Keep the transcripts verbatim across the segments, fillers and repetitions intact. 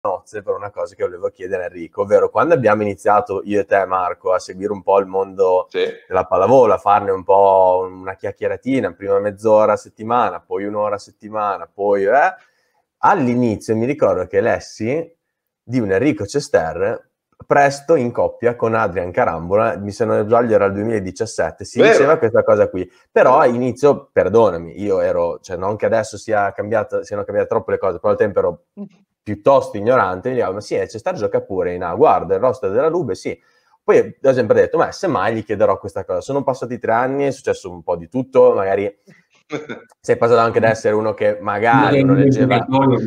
nozze per una cosa che volevo chiedere a Enrico, ovvero quando abbiamo iniziato io e te Marco a seguire un po' il mondo sì. della pallavolo, a farne un po' una chiacchieratina, prima mezz'ora a settimana, poi un'ora a settimana, poi eh, all'inizio mi ricordo che lessi di un Enrico Cester presto in coppia con Adrian Carambola, mi se non sbaglio era il duemiladiciassette, si Vero. diceva questa cosa qui, però all'inizio, perdonami, io ero, cioè non che adesso sia cambiata, siano cambiate troppo le cose, però al tempo ero piuttosto ignorante, mi dicevo, ma sì, Cester gioca pure in A, guarda il roster della Lube, sì. Poi ho sempre detto, ma semmai gli chiederò questa cosa, sono passati tre anni, è successo un po' di tutto, magari sei passato anche da essere uno che magari uno leggeva...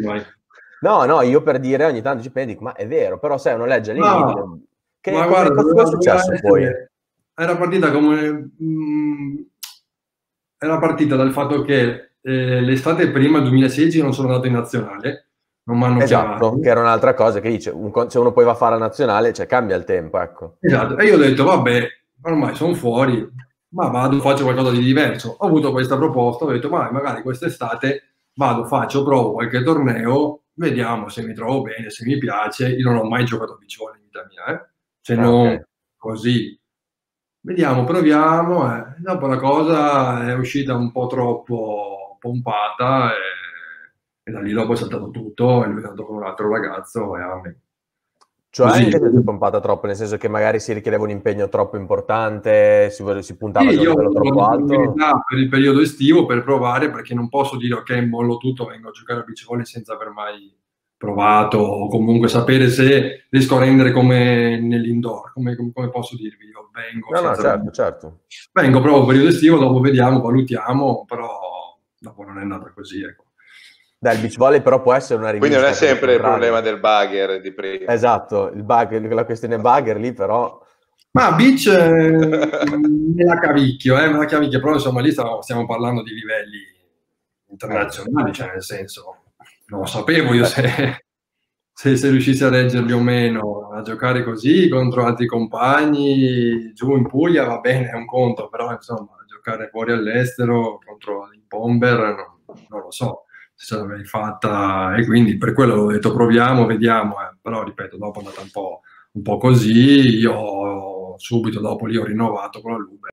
No, no, io per dire ogni tanto ci penso, dico, ma è vero, però sai, uno legge all'inizio, No, che ma come, guarda, cosa è doveva, doveva successo poi? essere, era partita come mh, era partita dal fatto che eh, l'estate prima, il duemilasedici, non sono andato in nazionale, non mi hanno Esatto, chiamato. che era un'altra cosa che dice, un, se uno poi va a fare la nazionale, cioè cambia il tempo, ecco. Esatto, e io ho detto, vabbè, ormai sono fuori, ma vado, faccio qualcosa di diverso. Ho avuto questa proposta, ho detto, ma magari quest'estate vado, faccio, provo qualche torneo, vediamo se mi trovo bene, se mi piace. Io non ho mai giocato a beach volley in vita mia, eh? Se Ah, non okay. così. Vediamo, proviamo. Eh. Dopo la cosa è uscita un po' troppo pompata e, e da lì dopo è saltato tutto e lui è andato con un altro ragazzo e a me. Cioè Così. in che senso pompata troppo? Nel senso che magari si richiedeva un impegno troppo importante, si, vole- si puntava Sì, già a un io ho livello avuto la troppo alto? disponibilità per il periodo estivo per provare, perché non posso dire ok, mollo tutto, vengo a giocare a beach volley senza aver mai provato o comunque sapere se riesco a rendere come nell'indoor, come, come- come posso dirvi, io vengo No, no, senza certo, certo. vengo, provo il periodo estivo, dopo vediamo, valutiamo, però dopo non è andata così, ecco. Dai, il beach volley però può essere una Quindi non rivincita è per il sempre il problema contrario. del bugger di prima. Esatto, il bug, la questione bugger lì però... Ma beach eh, me la cavicchio, eh, me la cavicchio, però insomma lì stiamo, stiamo parlando di livelli internazionali, cioè nel senso, non lo sapevo io se, se, se riuscissi a reggerli o meno, a giocare così contro altri compagni, giù in Puglia va bene, è un conto, però insomma, giocare fuori all'estero contro i bomber non, non lo so se ce l'avrei fatta e quindi per quello ho detto proviamo, vediamo, eh. Però ripeto, dopo è andata un po', un po' così, io subito dopo lì ho rinnovato con la Lube.